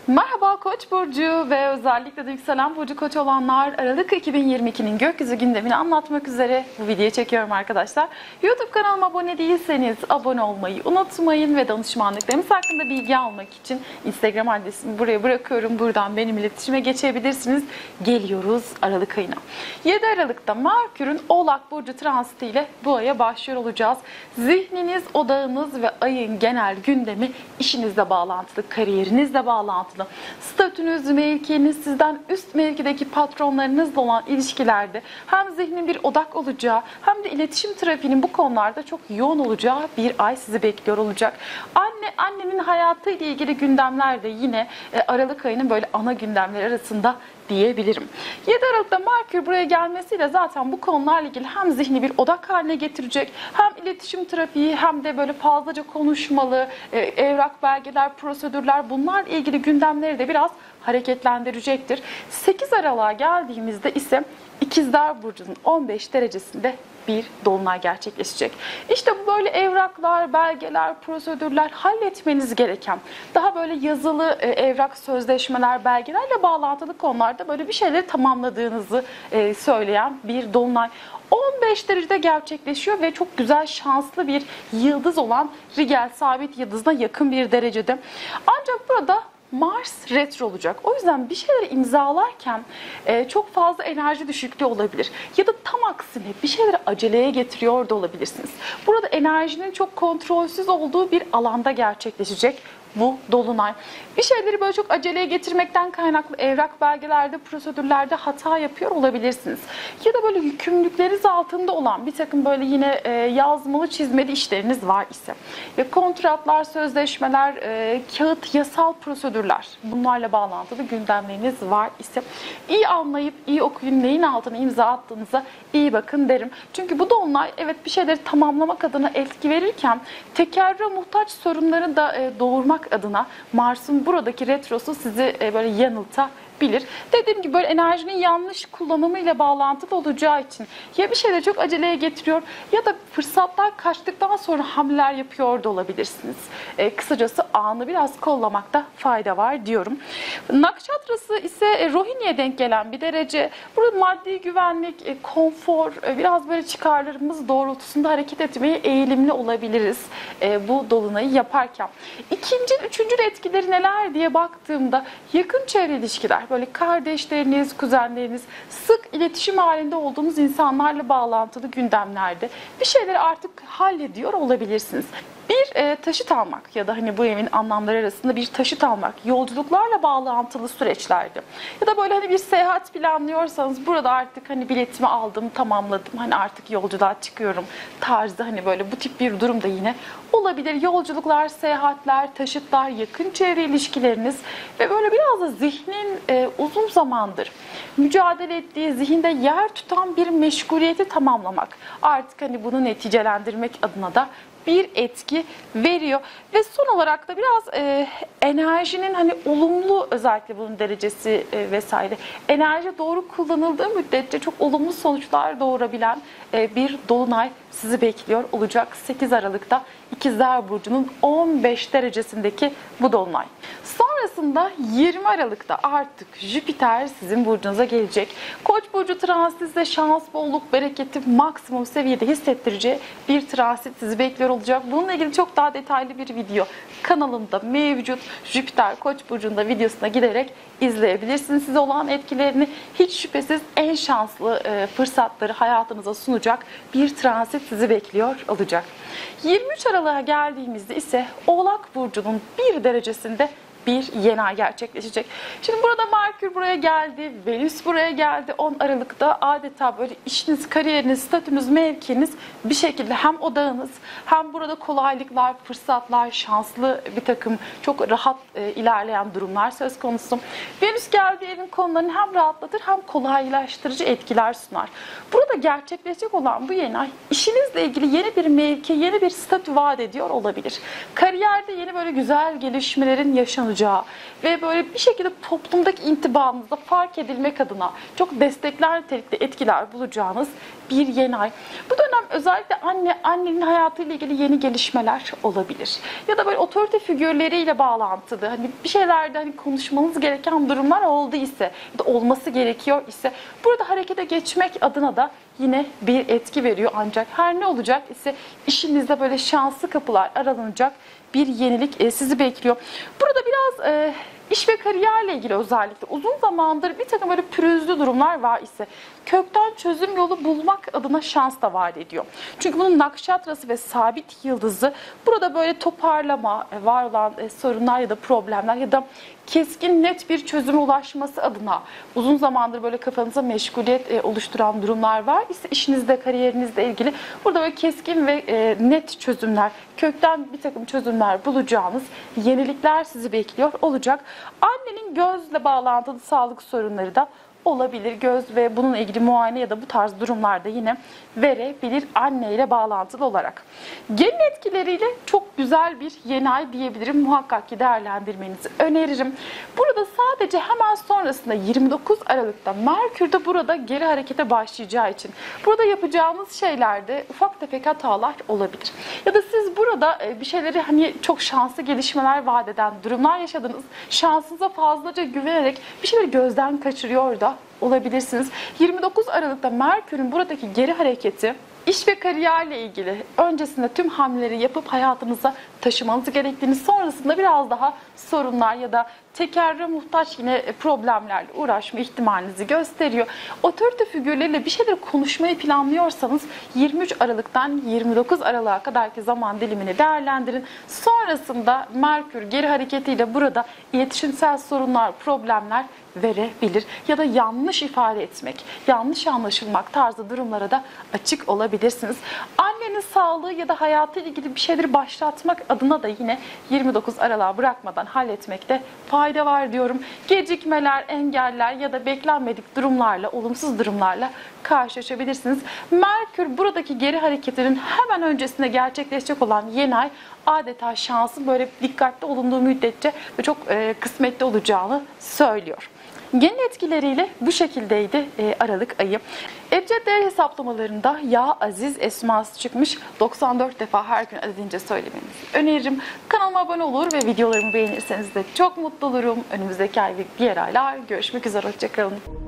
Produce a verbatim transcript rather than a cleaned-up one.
Merhaba Koç burcu ve özellikle de yükselen burcu Koç olanlar, Aralık iki bin yirmi ikinin gökyüzü gündemini anlatmak üzere bu videoyu çekiyorum arkadaşlar. YouTube kanalıma abone değilseniz abone olmayı unutmayın ve danışmanlıklarımız hakkında bilgi almak için Instagram adresimi buraya bırakıyorum. Buradan benim iletişime geçebilirsiniz. Geliyoruz Aralık ayına. yedi Aralık'ta Merkür'ün Oğlak burcu transitiyle bu aya başlıyor olacağız. Zihniniz, odağınız ve ayın genel gündemi işinizle bağlantılı, kariyerinizle bağlantılı. Statünüz, mevkiniz, sizden üst mevkideki patronlarınızla olan ilişkilerde hem zihnin bir odak olacağı hem de iletişim trafiğinin bu konularda çok yoğun olacağı bir ay sizi bekliyor olacak. Anne, annenin hayatıyla ilgili gündemler de yine Aralık ayının böyle ana gündemleri arasında diyebilirim. yedi Aralık'ta Merkür buraya gelmesiyle zaten bu konularla ilgili hem zihni bir odak haline getirecek, hem iletişim trafiği hem de böyle fazlaca konuşmalı, e, evrak, belgeler, prosedürler, bunlarla ilgili gündemleri de biraz hareketlendirecektir. sekiz Aralık'a geldiğimizde ise İkizler Burcu'nun on beş derecesinde bir dolunay gerçekleşecek. İşte bu böyle evraklar, belgeler, prosedürler, halletmeniz gereken, daha böyle yazılı e, evrak, sözleşmeler, belgelerle bağlantılı konularda böyle bir şeyleri tamamladığınızı e, söyleyen bir dolunay. on beş derecede gerçekleşiyor ve çok güzel, şanslı bir yıldız olan Rigel sabit yıldızına yakın bir derecede. Ancak burada Mars retro olacak. O yüzden bir şeyleri imzalarken e, çok fazla enerji düşüklüğü olabilir. Ya da tam aksine bir şeyleri aceleye getiriyor da olabilirsiniz. Burada enerjinin çok kontrolsüz olduğu bir alanda gerçekleşecek bu dolunay. Bir şeyleri böyle çok aceleye getirmekten kaynaklı evrak, belgelerde, prosedürlerde hata yapıyor olabilirsiniz. Ya da böyle yükümlülükleriniz altında olan bir takım böyle yine e, yazmalı, çizmeli işleriniz var ise ve kontratlar, sözleşmeler, e, kağıt, yasal prosedürler, bunlarla bağlantılı gündemleriniz var ise iyi anlayıp iyi okuyun, neyin altına imza attığınıza iyi bakın derim. Çünkü bu dolunay evet bir şeyleri tamamlamak adına etki verirken tekerrüre muhtaç sorunları da e, doğurmak adına Mars'ın buradaki retrosu sizi e, böyle yanıltabilir. Dediğim gibi böyle enerjinin yanlış kullanımıyla bağlantılı olacağı için ya bir şeyleri çok aceleye getiriyor ya da fırsatlar kaçtıktan sonra hamleler yapıyor da olabilirsiniz. E, kısacası anı biraz kollamakta fayda var diyorum. Nakşatrası ise e, Rohini'ye denk gelen bir derece. Burada maddi güvenlik, e, konfor, e, biraz böyle çıkarlarımız doğrultusunda hareket etmeye eğilimli olabiliriz e, bu dolunayı yaparken. İkinci, üçüncü etkileri neler diye baktığımda yakın çevre ilişkiler, böyle kardeşleriniz, kuzenleriniz, sık iletişim halinde olduğunuz insanlarla bağlantılı gündemlerde bir şeyleri artık hallediyor olabilirsiniz. Bir e, taşıt almak ya da hani bu evin anlamları arasında bir taşıt almak, yolculuklarla bağlantılı süreçlerde ya da böyle hani bir seyahat planlıyorsanız burada artık hani biletimi aldım, tamamladım, hani artık yolculuğa çıkıyorum tarzı, hani böyle bu tip bir durum da yine olabilir. Yolculuklar, seyahatler, taşıtlar, yakın çevre ilişkileriniz ve böyle biraz da zihnin e, uzun zamandır mücadele ettiği, zihinde yer tutan bir meşguliyeti tamamlamak, artık hani bunu neticelendirmek adına da bir etki veriyor. Ve son olarak da biraz e, enerjinin hani olumlu, özellikle bunun derecesi e, vesaire, enerji doğru kullanıldığı müddetçe çok olumlu sonuçlar doğurabilen e, bir dolunay sizi bekliyor olacak sekiz Aralık'ta İkizler Burcu'nun on beş derecesindeki bu dolunay. Sonrasında yirmi Aralık'ta artık Jüpiter sizin burcunuza gelecek. Koç burcu transitinde şans, bolluk, bereketi maksimum seviyede hissettireceği bir transit sizi bekliyor olacak. Bununla ilgili çok daha detaylı bir video kanalımda mevcut. Jüpiter Koç burcunda videosuna giderek izleyebilirsiniz. Size olan etkilerini hiç şüphesiz en şanslı e, fırsatları hayatınıza sunacak bir transit sizi bekliyor olacak. yirmi üç Aralık'a geldiğimizde ise Oğlak burcunun bir derecesinde bir yeni ay gerçekleşecek. Şimdi burada Merkür buraya geldi, Venüs buraya geldi. on Aralık'ta adeta böyle işiniz, kariyeriniz, statünüz, mevkiniz bir şekilde hem odağınız hem burada kolaylıklar, fırsatlar, şanslı bir takım çok rahat e, ilerleyen durumlar söz konusu. Venüs geldiği evin konularını hem rahatlatır hem kolaylaştırıcı etkiler sunar. Burada gerçekleşecek olan bu yeni ay işinizle ilgili yeni bir mevki, yeni bir statü vaat ediyor olabilir. Kariyerde yeni böyle güzel gelişmelerin yaşanacağı olacağı ve böyle bir şekilde toplumdaki intibanızda fark edilmek adına çok destekler nitelikte etkiler bulacağınız bir yeni ay. Bu dönem özellikle anne, annenin hayatıyla ilgili yeni gelişmeler olabilir. Ya da böyle otorite figürleriyle bağlantılı, hani bir şeylerde hani konuşmanız gereken durumlar oldu ise ya da olması gerekiyor ise burada harekete geçmek adına da yine bir etki veriyor. Ancak her ne olacak ise işinizde böyle şanslı kapılar aralanacak bir yenilik e, sizi bekliyor. Burada biraz e, iş ve kariyerle ilgili özellikle uzun zamandır bir takım böyle pürüzlü durumlar var ise kökten çözüm yolu bulmak adına şans da vaat ediyor. Çünkü bunun nakşatrası ve sabit yıldızı burada böyle toparlama, e, var olan e, sorunlar ya da problemler ya da keskin net bir çözüme ulaşması adına uzun zamandır böyle kafanıza meşguliyet e, oluşturan durumlar var ise işinizde, kariyerinizle ilgili burada böyle keskin ve e, net çözümler, kökten bir takım çözümler bulacağınız yenilikler sizi bekliyor olacak. Annenin gözle bağlantılı sağlık sorunları da olabilir. Göz ve bununla ilgili muayene ya da bu tarz durumlarda yine verebilir anne ile bağlantılı olarak. Genel etkileriyle çok güzel bir yeni ay diyebilirim. Muhakkak ki değerlendirmenizi öneririm. Burada sadece hemen sonrasında yirmi dokuz Aralık'ta Merkür de burada geri harekete başlayacağı için burada yapacağımız şeylerde ufak tefek hatalar olabilir. Ya da siz burada bir şeyleri hani çok şanslı gelişmeler vaat eden durumlar yaşadınız. Şansınıza fazlaca güvenerek bir şeyleri gözden kaçırıyor da olabilirsiniz. yirmi dokuz Aralık'ta Merkür'ün buradaki geri hareketi iş ve kariyerle ilgili öncesinde tüm hamleleri yapıp hayatınıza taşımanız gerektiğini, sonrasında biraz daha sorunlar ya da tekerre muhtaç yine problemlerle uğraşma ihtimalinizi gösteriyor. Otorite figürleriyle bir şeyleri konuşmayı planlıyorsanız yirmi üç Aralık'tan yirmi dokuz Aralık'a kadarki zaman dilimini değerlendirin. Sonrasında Merkür geri hareketiyle burada iletişimsel sorunlar, problemler verebilir. Ya da yanlış ifade etmek, yanlış anlaşılmak tarzı durumlara da açık olabilirsiniz. Annenin sağlığı ya da hayatıyla ilgili bir şeyleri başlatmak adına da yine yirmi dokuz Aralık'a bırakmadan halletmekte fayda var diyorum. Gecikmeler, engeller ya da beklenmedik durumlarla, olumsuz durumlarla karşılaşabilirsiniz. Merkür buradaki geri hareketinin hemen öncesinde gerçekleşecek olan yeni ay adeta şansın böyle dikkatli olunduğu müddetçe ve çok e, kısmetli olacağını söylüyor. Genel etkileriyle bu şekildeydi e, Aralık ayı. Ebced değer hesaplamalarında Ya Aziz esması çıkmış. doksan dört defa her gün adedince söylemenizi öneririm. Kanalıma abone olur ve videolarımı beğenirseniz de çok mutlu olurum. Önümüzdeki ay ve diğer aylar görüşmek üzere. Hoşçakalın.